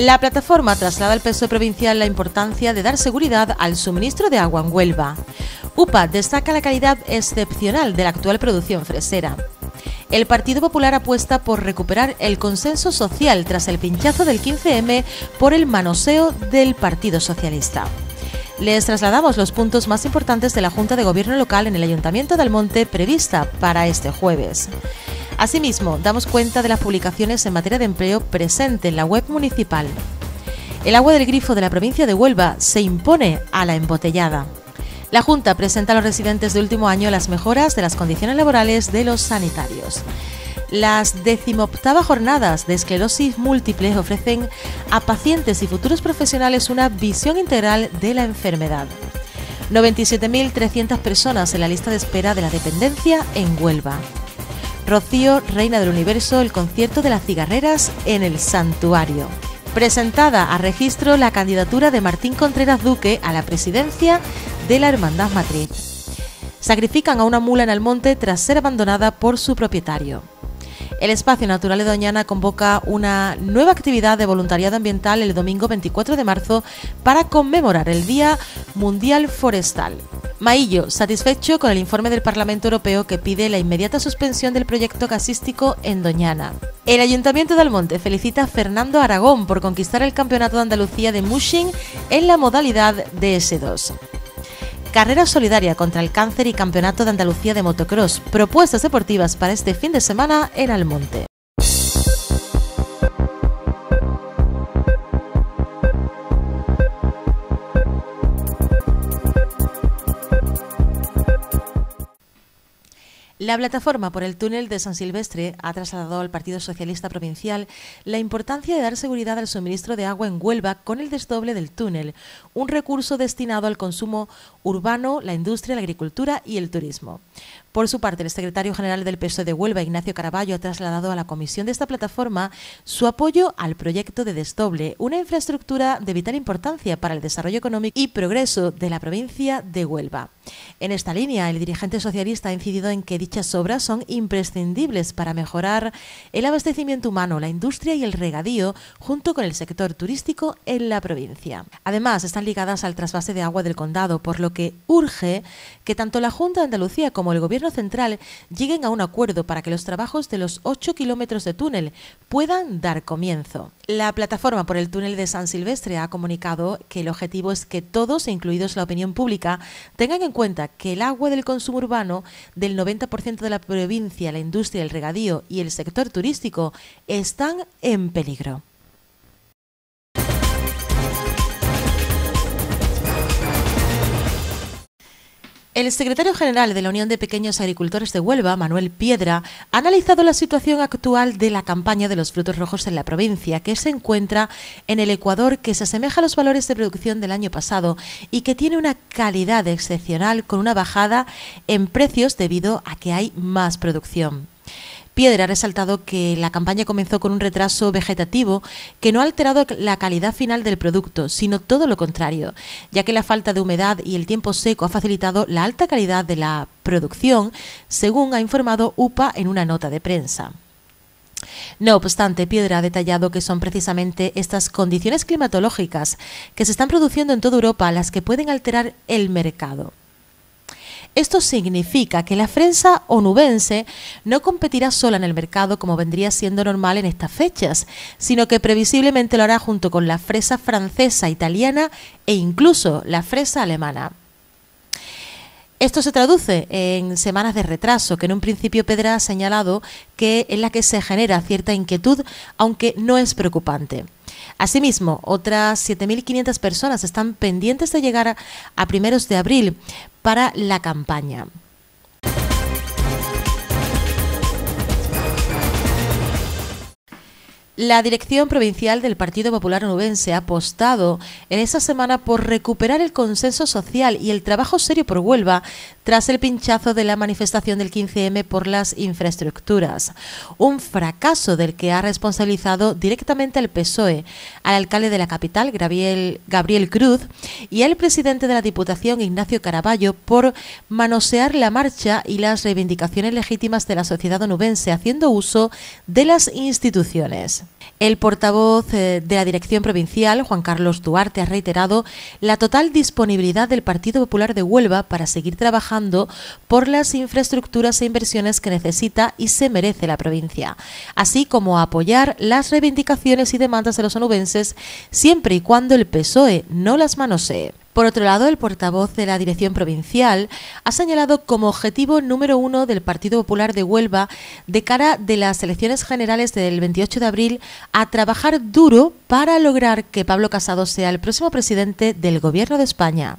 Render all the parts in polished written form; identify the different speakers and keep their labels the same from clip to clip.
Speaker 1: La plataforma traslada al PSOE provincial la importancia de dar seguridad al suministro de agua en Huelva. UPA destaca la calidad excepcional de la actual producción fresera. El Partido Popular apuesta por recuperar el consenso social tras el pinchazo del 15M por el manoseo del Partido Socialista. Les trasladamos los puntos más importantes de la Junta de Gobierno local en el Ayuntamiento de Almonte prevista para este jueves. Asimismo, damos cuenta de las publicaciones en materia de empleo presente en la web municipal. El agua del grifo de la provincia de Huelva se impone a la embotellada. La Junta presenta a los residentes de último año las mejoras de las condiciones laborales de los sanitarios. Las 18ª jornadas de esclerosis múltiple ofrecen a pacientes y futuros profesionales una visión integral de la enfermedad. 97.300 personas en la lista de espera de la dependencia en Huelva. Rocío, reina del universo, el concierto de las cigarreras en el santuario. Presentada a registro la candidatura de Martín Contreras Duque a la presidencia de la Hermandad Matriz. Sacrifican a una mula en Almonte tras ser abandonada por su propietario. El Espacio Natural de Doñana convoca una nueva actividad de voluntariado ambiental el domingo 24 de marzo para conmemorar el Día Mundial Forestal. Maillo, satisfecho con el informe del Parlamento Europeo que pide la inmediata suspensión del proyecto gasístico en Doñana. El Ayuntamiento de Almonte felicita a Fernando Aragón por conquistar el Campeonato de Andalucía de Mushing en la modalidad DS2. Carrera solidaria contra el cáncer y Campeonato de Andalucía de motocross. Propuestas deportivas para este fin de semana en Almonte. La plataforma por el túnel de San Silvestre ha trasladado al Partido Socialista Provincial la importancia de dar seguridad al suministro de agua en Huelva con el desdoble del túnel, un recurso destinado al consumo urbano, la industria, la agricultura y el turismo. Por su parte, el secretario general del PSOE de Huelva, Ignacio Caraballo, ha trasladado a la comisión de esta plataforma su apoyo al proyecto de desdoble, una infraestructura de vital importancia para el desarrollo económico y progreso de la provincia de Huelva. En esta línea, el dirigente socialista ha incidido en que dichas obras son imprescindibles para mejorar el abastecimiento humano, la industria y el regadío, junto con el sector turístico en la provincia. Además, están ligadas al trasvase de agua del condado, por lo que urge que tanto la Junta de Andalucía como el Gobierno Central lleguen a un acuerdo para que los trabajos de los 8 kilómetros de túnel puedan dar comienzo. La plataforma por el túnel de San Silvestre ha comunicado que el objetivo es que todos, incluidos la opinión pública, tengan en cuenta que el agua del consumo urbano del 90% de la provincia, la industria, el regadío y el sector turístico están en peligro. El secretario general de la Unión de Pequeños Agricultores de Huelva, Manuel Piedra, ha analizado la situación actual de la campaña de los frutos rojos en la provincia, que se encuentra en el Ecuador, que se asemeja a los valores de producción del año pasado y que tiene una calidad excepcional con una bajada en precios debido a que hay más producción. Piedra ha resaltado que la campaña comenzó con un retraso vegetativo que no ha alterado la calidad final del producto, sino todo lo contrario, ya que la falta de humedad y el tiempo seco ha facilitado la alta calidad de la producción, según ha informado UPA en una nota de prensa. No obstante, Piedra ha detallado que son precisamente estas condiciones climatológicas que se están produciendo en toda Europa las que pueden alterar el mercado. Esto significa que la fresa onubense no competirá sola en el mercado como vendría siendo normal en estas fechas, sino que previsiblemente lo hará junto con la fresa francesa, italiana e incluso la fresa alemana. Esto se traduce en semanas de retraso, que en un principio Piedra ha señalado que es la que se genera cierta inquietud, aunque no es preocupante. Asimismo, otras 7.500 personas están pendientes de llegar a primeros de abril para la campaña. La Dirección Provincial del Partido Popular Onubense ha apostado en esta semana por recuperar el consenso social y el trabajo serio por Huelva tras el pinchazo de la manifestación del 15M por las infraestructuras. Un fracaso del que ha responsabilizado directamente al PSOE, al alcalde de la capital, Gabriel Cruz, y al presidente de la Diputación, Ignacio Caraballo, por manosear la marcha y las reivindicaciones legítimas de la sociedad onubense, haciendo uso de las instituciones. El portavoz de la Dirección Provincial, Juan Carlos Duarte, ha reiterado la total disponibilidad del Partido Popular de Huelva para seguir trabajando por las infraestructuras e inversiones que necesita y se merece la provincia, así como apoyar las reivindicaciones y demandas de los onubenses siempre y cuando el PSOE no las manosee. Por otro lado, el portavoz de la Dirección Provincial ha señalado como objetivo número 1 del Partido Popular de Huelva, de cara de las elecciones generales del 28 de abril, a trabajar duro para lograr que Pablo Casado sea el próximo presidente del Gobierno de España.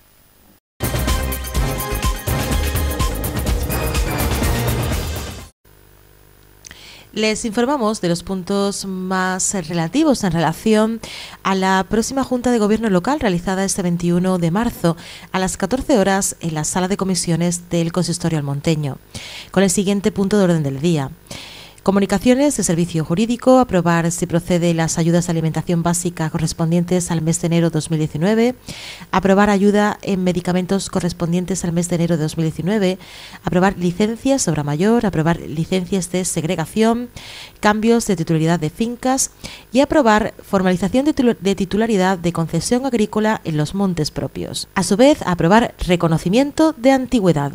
Speaker 1: Les informamos de los puntos más relativos en relación a la próxima Junta de Gobierno local realizada este 21 de marzo a las 14 horas en la sala de comisiones del Consistorio almonteño, con el siguiente punto de orden del día. Comunicaciones de servicio jurídico, aprobar si procede las ayudas de alimentación básica correspondientes al mes de enero de 2019, aprobar ayuda en medicamentos correspondientes al mes de enero de 2019, aprobar licencias de obra mayor, aprobar licencias de segregación, cambios de titularidad de fincas y aprobar formalización de titularidad de concesión agrícola en los montes propios. A su vez, aprobar reconocimiento de antigüedad.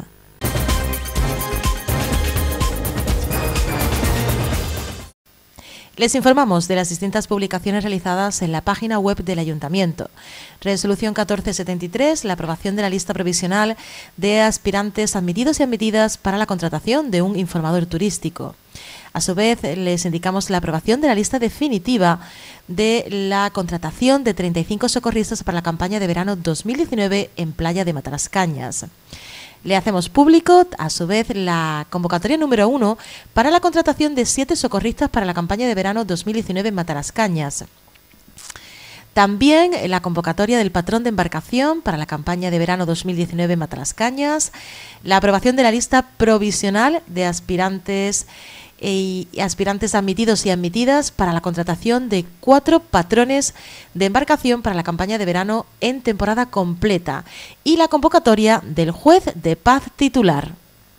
Speaker 1: Les informamos de las distintas publicaciones realizadas en la página web del Ayuntamiento. Resolución 1473, la aprobación de la lista provisional de aspirantes admitidos y admitidas para la contratación de un informador turístico. A su vez, les indicamos la aprobación de la lista definitiva de la contratación de 35 socorristas para la campaña de verano 2019 en Playa de Matarascañas. Le hacemos público, a su vez, la convocatoria número 1 para la contratación de 7 socorristas para la campaña de verano 2019 en Matarascañas. También la convocatoria del patrón de embarcación para la campaña de verano 2019 en Matarascañas, la aprobación de la lista provisional de aspirantes admitidos y admitidas para la contratación de 4 patrones de embarcación para la campaña de verano en temporada completa y la convocatoria del juez de paz titular.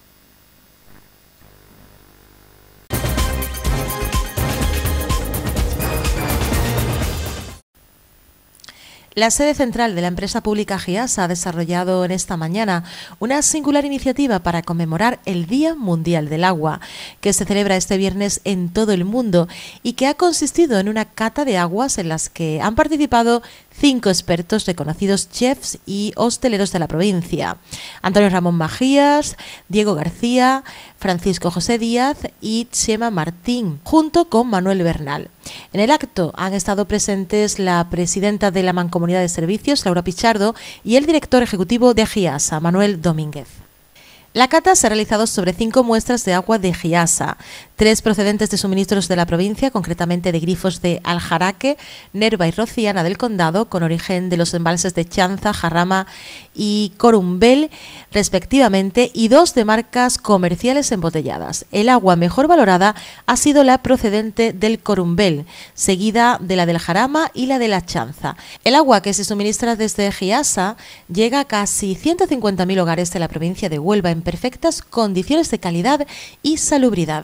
Speaker 1: La sede central de la empresa pública GIASA ha desarrollado en esta mañana una singular iniciativa para conmemorar el Día Mundial del Agua, que se celebra este viernes en todo el mundo y que ha consistido en una cata de aguas en las que han participado 5 expertos reconocidos chefs y hosteleros de la provincia: Antonio Ramón Majías, Diego García, Francisco José Díaz y Chema Martín, junto con Manuel Bernal. En el acto han estado presentes la presidenta de la Mancomunidad de Servicios, Laura Pichardo, y el director ejecutivo de GIASA, Manuel Domínguez. La cata se ha realizado sobre 5 muestras de agua de GIASA, 3 procedentes de suministros de la provincia, concretamente de grifos de Aljaraque, Nerva y Rociana del Condado, con origen de los embalses de Chanza, Jarrama y Corumbel, respectivamente, y 2 de marcas comerciales embotelladas. El agua mejor valorada ha sido la procedente del Corumbel, seguida de la del Jarama y la de la Chanza. El agua que se suministra desde GIASA llega a casi 150.000 hogares de la provincia de Huelva en perfectas condiciones de calidad y salubridad.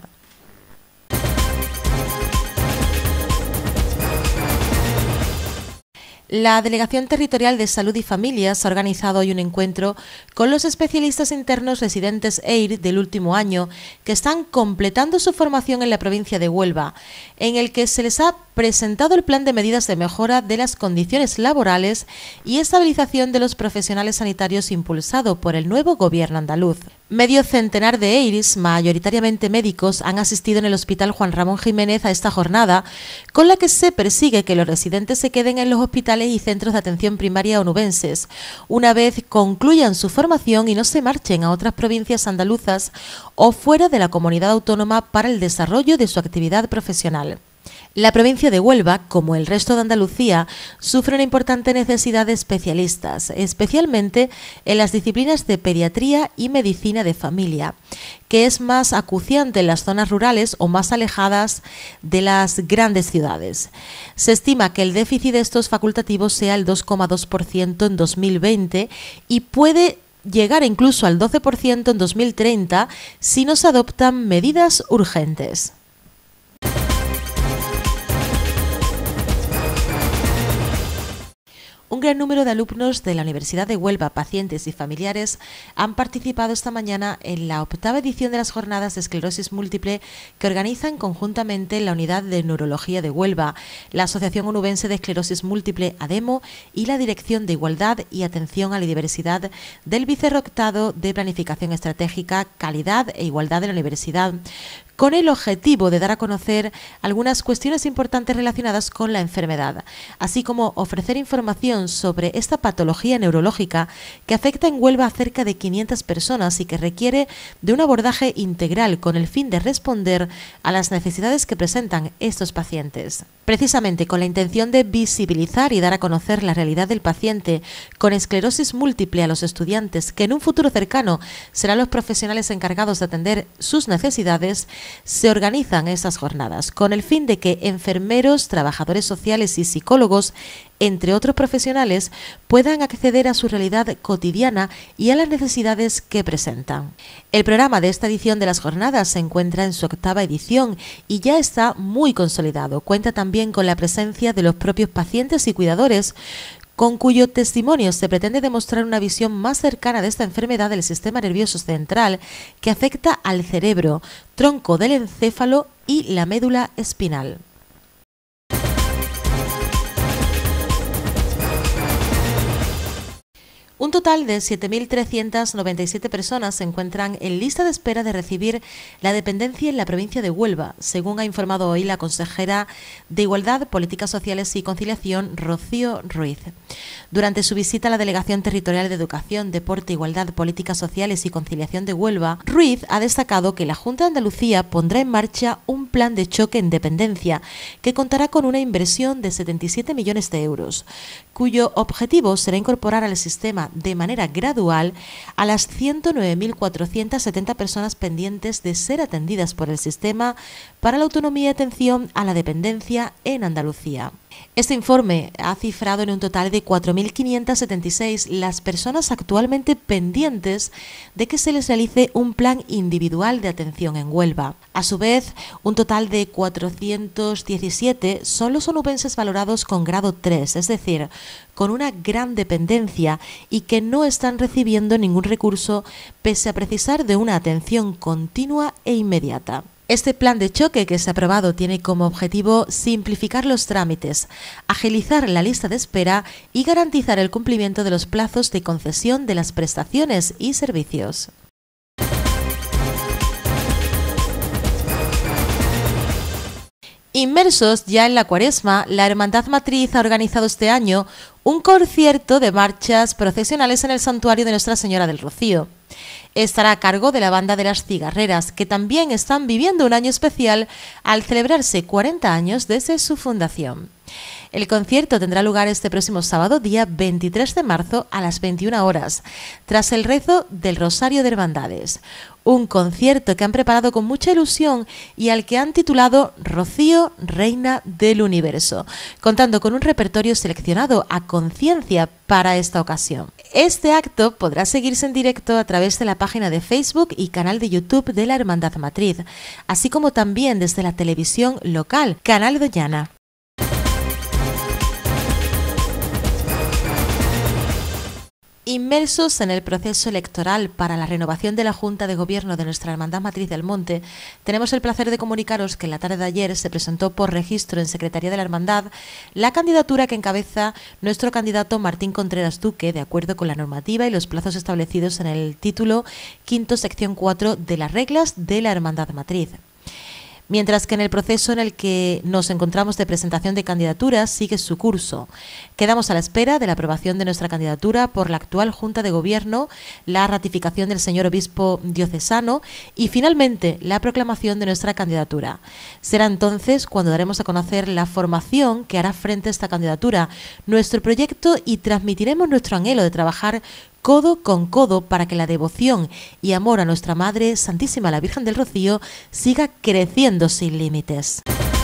Speaker 1: La Delegación Territorial de Salud y Familias ha organizado hoy un encuentro con los especialistas internos residentes EIR del último año que están completando su formación en la provincia de Huelva, en el que se les ha presentado el plan de medidas de mejora de las condiciones laborales y estabilización de los profesionales sanitarios impulsado por el nuevo gobierno andaluz. Medio centenar de EIRs, mayoritariamente médicos, han asistido en el Hospital Juan Ramón Jiménez a esta jornada, con la que se persigue que los residentes se queden en los hospitales y centros de atención primaria onubenses, una vez concluyan su formación y no se marchen a otras provincias andaluzas o fuera de la comunidad autónoma para el desarrollo de su actividad profesional. La provincia de Huelva, como el resto de Andalucía, sufre una importante necesidad de especialistas, especialmente en las disciplinas de pediatría y medicina de familia, que es más acuciante en las zonas rurales o más alejadas de las grandes ciudades. Se estima que el déficit de estos facultativos sea el 2,2% en 2020 y puede llegar incluso al 12% en 2030 si no se adoptan medidas urgentes. Un gran número de alumnos de la Universidad de Huelva, pacientes y familiares, han participado esta mañana en la 8ª edición de las Jornadas de Esclerosis Múltiple que organizan conjuntamente la Unidad de Neurología de Huelva, la Asociación Onubense de Esclerosis Múltiple ADEMO y la Dirección de Igualdad y Atención a la Diversidad del Vicerrectorado de Planificación Estratégica, Calidad e Igualdad de la Universidad, con el objetivo de dar a conocer algunas cuestiones importantes relacionadas con la enfermedad, así como ofrecer información sobre esta patología neurológica que afecta en Huelva a cerca de 500 personas y que requiere de un abordaje integral con el fin de responder a las necesidades que presentan estos pacientes. Precisamente con la intención de visibilizar y dar a conocer la realidad del paciente con esclerosis múltiple a los estudiantes, que en un futuro cercano serán los profesionales encargados de atender sus necesidades, se organizan estas jornadas con el fin de que enfermeros, trabajadores sociales y psicólogos, entre otros profesionales, puedan acceder a su realidad cotidiana y a las necesidades que presentan. El programa de esta edición de las jornadas se encuentra en su 8ª edición y ya está muy consolidado. Cuenta también con la presencia de los propios pacientes y cuidadores, con cuyo testimonio se pretende demostrar una visión más cercana de esta enfermedad del sistema nervioso central que afecta al cerebro, tronco del encéfalo y la médula espinal. Un total de 7.397 personas se encuentran en lista de espera de recibir la dependencia en la provincia de Huelva, según ha informado hoy la consejera de Igualdad, Políticas Sociales y Conciliación, Rocío Ruiz. Durante su visita a la Delegación Territorial de Educación, Deporte, Igualdad, Políticas Sociales y Conciliación de Huelva, Ruiz ha destacado que la Junta de Andalucía pondrá en marcha un plan de choque en dependencia que contará con una inversión de 77 millones de euros, cuyo objetivo será incorporar al sistema de manera gradual a las 109.470 personas pendientes de ser atendidas por el Sistema para la Autonomía y Atención a la Dependencia en Andalucía. Este informe ha cifrado en un total de 4.576 las personas actualmente pendientes de que se les realice un plan individual de atención en Huelva. A su vez, un total de 417 son los onubenses valorados con grado 3, es decir, con una gran dependencia y que no están recibiendo ningún recurso pese a precisar de una atención continua e inmediata. Este plan de choque que se ha aprobado tiene como objetivo simplificar los trámites, agilizar la lista de espera y garantizar el cumplimiento de los plazos de concesión de las prestaciones y servicios. Inmersos ya en la Cuaresma, la Hermandad Matriz ha organizado este año un concierto de marchas procesionales en el Santuario de Nuestra Señora del Rocío. Estará a cargo de la Banda de las Cigarreras, que también están viviendo un año especial al celebrarse 40 años desde su fundación. El concierto tendrá lugar este próximo sábado, día 23 de marzo, a las 21 horas, tras el rezo del Rosario de Hermandades. Un concierto que han preparado con mucha ilusión y al que han titulado Rocío, Reina del Universo, contando con un repertorio seleccionado a conciencia para esta ocasión. Este acto podrá seguirse en directo a través de la página de Facebook y canal de YouTube de la Hermandad Matriz, así como también desde la televisión local, Canal Doñana. Inmersos en el proceso electoral para la renovación de la Junta de Gobierno de nuestra Hermandad Matriz del Monte, tenemos el placer de comunicaros que en la tarde de ayer se presentó por registro en Secretaría de la Hermandad la candidatura que encabeza nuestro candidato Martín Contreras Duque, de acuerdo con la normativa y los plazos establecidos en el título 5, sección 4 de las reglas de la Hermandad Matriz. mientras que en el proceso en el que nos encontramos de presentación de candidaturas sigue su curso. Quedamos a la espera de la aprobación de nuestra candidatura por la actual Junta de Gobierno, la ratificación del señor obispo diocesano y finalmente la proclamación de nuestra candidatura. Será entonces cuando daremos a conocer la formación que hará frente a esta candidatura, nuestro proyecto y transmitiremos nuestro anhelo de trabajar codo con codo para que la devoción y amor a nuestra Madre Santísima la Virgen del Rocío siga creciendo sin límites.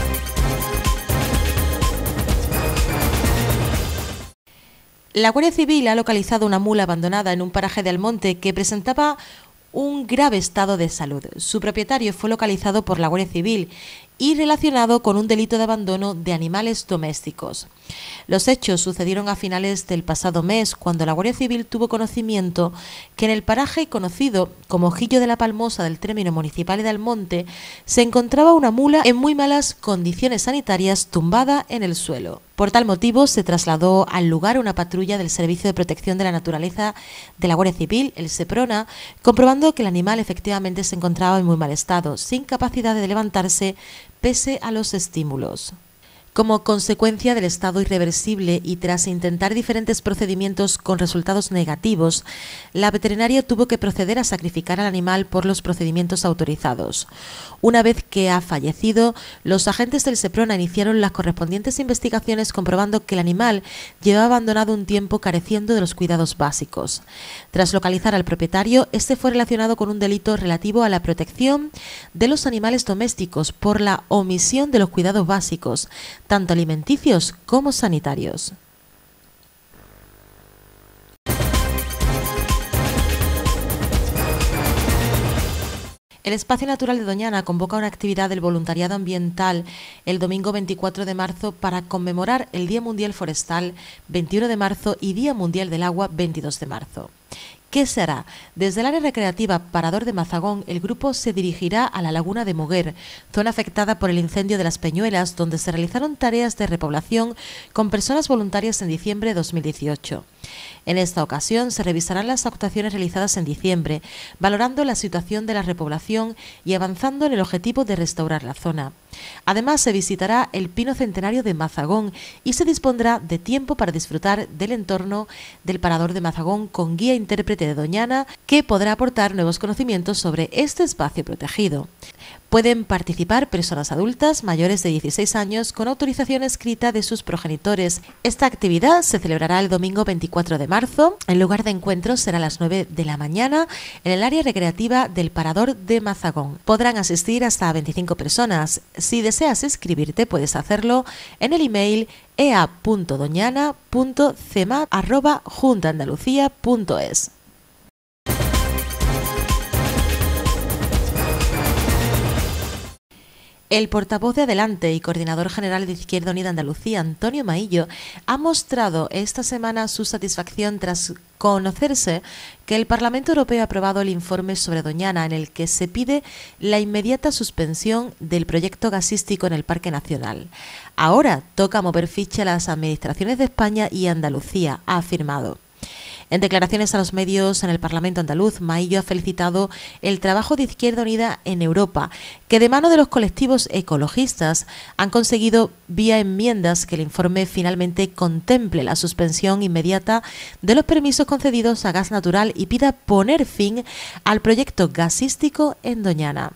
Speaker 1: La Guardia Civil ha localizado una mula abandonada en un paraje de Almonte que presentaba un grave estado de salud. Su propietario fue localizado por la Guardia Civil y relacionado con un delito de abandono de animales domésticos. Los hechos sucedieron a finales del pasado mes, cuando la Guardia Civil tuvo conocimiento que en el paraje conocido como Ojillo de la Palmosa del término municipal de Almonte se encontraba una mula en muy malas condiciones sanitarias tumbada en el suelo. Por tal motivo se trasladó al lugar una patrulla del Servicio de Protección de la Naturaleza de la Guardia Civil, el SEPRONA, comprobando que el animal efectivamente se encontraba en muy mal estado, sin capacidad de levantarse pese a los estímulos. Como consecuencia del estado irreversible y tras intentar diferentes procedimientos con resultados negativos, la veterinaria tuvo que proceder a sacrificar al animal por los procedimientos autorizados. Una vez que ha fallecido, los agentes del SEPRONA iniciaron las correspondientes investigaciones comprobando que el animal llevaba abandonado un tiempo careciendo de los cuidados básicos. Tras localizar al propietario, este fue relacionado con un delito relativo a la protección de los animales domésticos por la omisión de los cuidados básicos, tanto alimenticios como sanitarios. El Espacio Natural de Doñana convoca una actividad del voluntariado ambiental el domingo 24 de marzo para conmemorar el Día Mundial Forestal 21 de marzo y Día Mundial del Agua 22 de marzo. ¿Qué se hará? Desde el área recreativa Parador de Mazagón, el grupo se dirigirá a la Laguna de Moguer, zona afectada por el incendio de las Peñuelas, donde se realizaron tareas de repoblación con personas voluntarias en diciembre de 2018. En esta ocasión se revisarán las actuaciones realizadas en diciembre, valorando la situación de la repoblación y avanzando en el objetivo de restaurar la zona. Además, se visitará el Pino Centenario de Mazagón y se dispondrá de tiempo para disfrutar del entorno del Parador de Mazagón con guía intérprete de Doñana, que podrá aportar nuevos conocimientos sobre este espacio protegido. Pueden participar personas adultas mayores de 16 años con autorización escrita de sus progenitores. Esta actividad se celebrará el domingo 24 de marzo. El lugar de encuentro será a las 9 de la mañana en el área recreativa del Parador de Mazagón. Podrán asistir hasta 25 personas. Si deseas inscribirte, puedes hacerlo en el email ea.doñana.cemap@juntaandalucía.es. El portavoz de Adelante y coordinador general de Izquierda Unida Andalucía, Antonio Maillo, ha mostrado esta semana su satisfacción tras conocerse que el Parlamento Europeo ha aprobado el informe sobre Doñana, en el que se pide la inmediata suspensión del proyecto gasístico en el Parque Nacional. Ahora toca mover ficha a las administraciones de España y Andalucía, ha afirmado. En declaraciones a los medios en el Parlamento andaluz, Maillo ha felicitado el trabajo de Izquierda Unida en Europa, que de mano de los colectivos ecologistas han conseguido vía enmiendas que el informe finalmente contemple la suspensión inmediata de los permisos concedidos a gas natural y pida poner fin al proyecto gasístico en Doñana.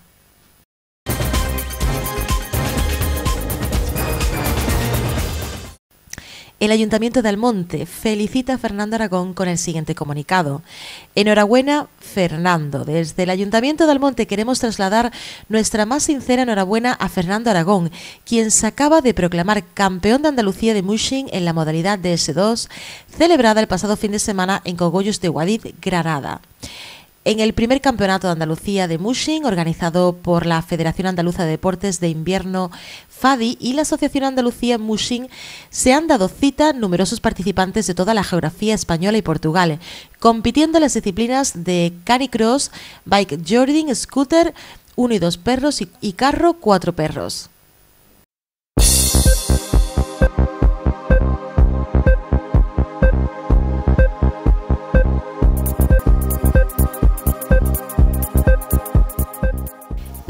Speaker 1: El Ayuntamiento de Almonte felicita a Fernando Aragón con el siguiente comunicado. Enhorabuena, Fernando. Desde el Ayuntamiento de Almonte queremos trasladar nuestra más sincera enhorabuena a Fernando Aragón, quien se acaba de proclamar campeón de Andalucía de Mushing en la modalidad DS2, celebrada el pasado fin de semana en Cogollos de Guadix, Granada. En el primer campeonato de Andalucía de Mushing, organizado por la Federación Andaluza de Deportes de Invierno FADI y la Asociación Andalucía Mushing, se han dado cita numerosos participantes de toda la geografía española y Portugal, compitiendo en las disciplinas de canicross, bike jogging, scooter, 1 y 2 perros y carro 4 perros.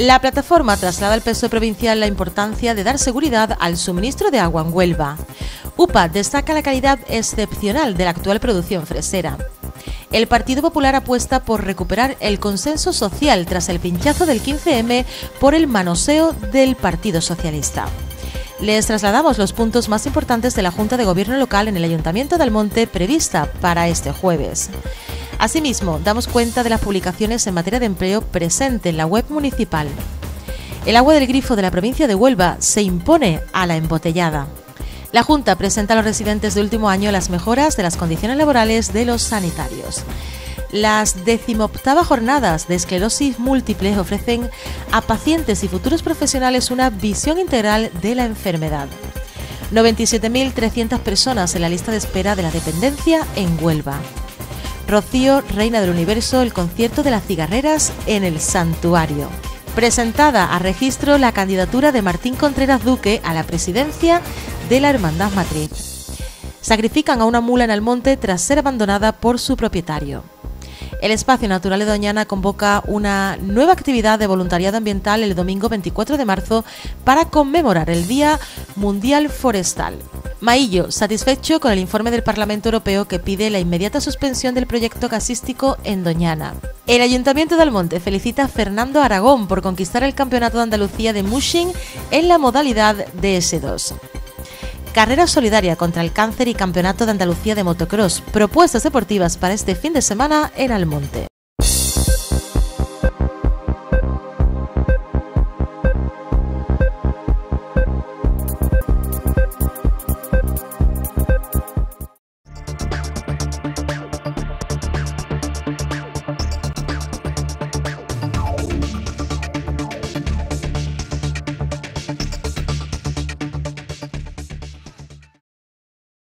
Speaker 1: La plataforma traslada al PSOE provincial la importancia de dar seguridad al suministro de agua en Huelva. UPA destaca la calidad excepcional de la actual producción fresera. El Partido Popular apuesta por recuperar el consenso social tras el pinchazo del 15M por el manoseo del Partido Socialista. Les trasladamos los puntos más importantes de la Junta de Gobierno local en el Ayuntamiento de Almonte prevista para este jueves. Asimismo, damos cuenta de las publicaciones en materia de empleo presente en la web municipal. El agua del grifo de la provincia de Huelva se impone a la embotellada. La Junta presenta a los residentes de último año las mejoras de las condiciones laborales de los sanitarios. Las 18ª jornadas de esclerosis múltiple ofrecen a pacientes y futuros profesionales una visión integral de la enfermedad. 97.300 personas en la lista de espera de la dependencia en Huelva. Rocío, reina del universo, el concierto de las cigarreras en el santuario. Presentada a registro la candidatura de Martín Contreras Duque a la presidencia de la Hermandad Matriz. Sacrifican a una mula en Almonte tras ser abandonada por su propietario. El Espacio Natural de Doñana convoca una nueva actividad de voluntariado ambiental el domingo 24 de marzo para conmemorar el Día Mundial Forestal. Maillo, satisfecho con el informe del Parlamento Europeo que pide la inmediata suspensión del proyecto gasístico en Doñana. El Ayuntamiento de Almonte felicita a Fernando Aragón por conquistar el Campeonato de Andalucía de Mushing en la modalidad DS2. Carrera solidaria contra el cáncer y Campeonato de Andalucía de motocross. Propuestas deportivas para este fin de semana en Almonte.